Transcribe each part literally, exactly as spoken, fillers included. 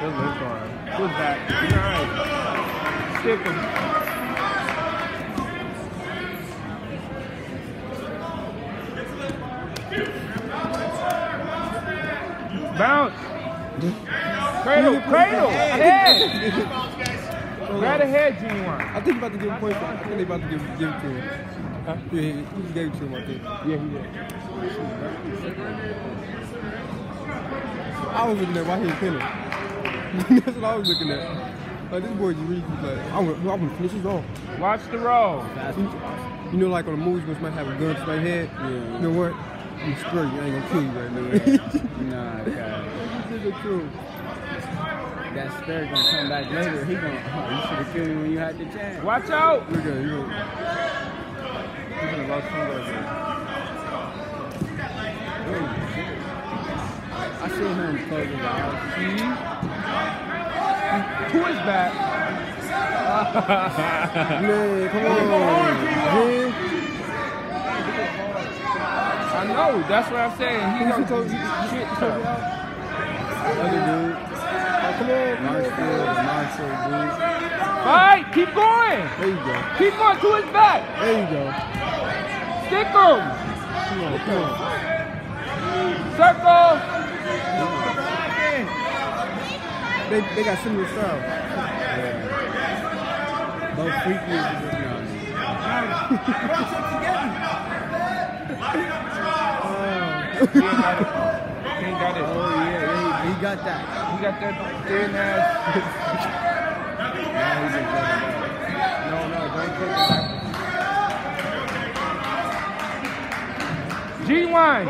Good look on him. Good back. Nice. Stick him. Bounce. Cradle, cradle. Head. Grab the head, G one. I think he's about to give him point for I think they about to give, give it to him. Huh? Yeah, he, he just gave it to him, I think. Yeah, he did. I was looking at why he was pinning. That's what I was looking at. Like, this boy just really like, I'm gonna, I'm gonna finish his off. Watch the roll. You know, like on the movies, when somebody have a gun to their head, Yeah. you know what? I'm screw you, I ain't gonna kill you right now. Nah, God. This is the truth. That spirit gonna come back later. He gonna, oh, you should have killed him when you had the chance. Watch out. Look at it, you know. He's gonna lost some of I see him close his eyes. To his back. Man, come on. Man. I know, that's what I'm saying. He Who's gonna he told you? shit. Other dude. Oh, come on, come on, come on. Marshall, dude. Fight, keep going. There you go. Keep going to his back. There you go. Stick him. Come on, come on. Circle. They, they got similar style. Yeah. Both freak music is young. He ain't got it. He ain't got it. Oh, yeah, yeah, he, he got that. He got that thin ass. Now he just got it. No, no, don't take it back. G one.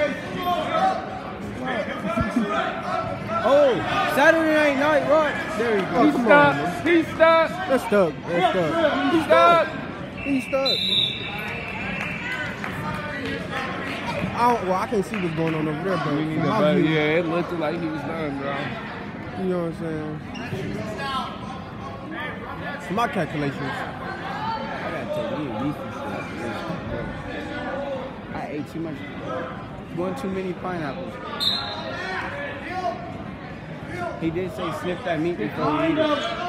Oh, Saturday Night Rock. There you go. He's come stuck. on, He's stuck. That's stuck. That's stuck. He's stuck. He's stuck. I don't, well, I can't see what's going on over there, but We need from to my but view, yeah, it looked like he was done, bro. you know what I'm saying? For my calculations, I gotta take me a defense for that. I ate too much. One too many pineapples. He did say sniff that meat before you eat it.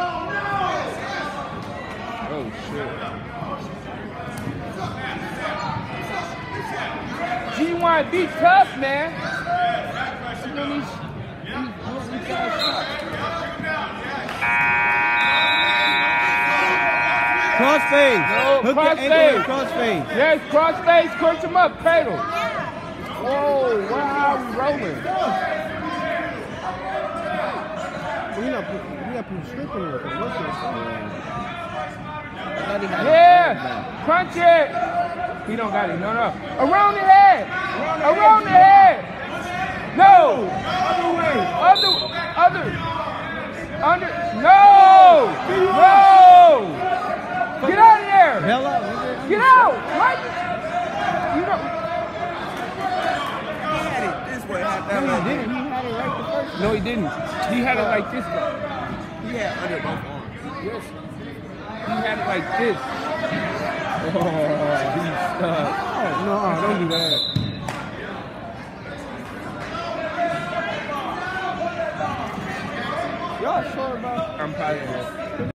Oh shit. G one, be tough, man. You know these, these, these guys suck. Crossface. No, Hook cross your ankle face. and crossface. Yes, cross face, crunch him up, cradle. Whoa, wow, we rolling. we're not put, we're not putting strip in there. What's this? Yeah, crunch it. He don't got it, no, no. Around the head, around the head. No, other way, other, other, under, no, no. Get out of there. Hell up. Get out. Right. You know. This way. No, he didn't. He had it right the first time. No, he didn't. He had it like this, though. He had under both arms. Yes. He had it like this. Oh, he's stuck. No, don't do that. Y'all sure about? I'm proud of that.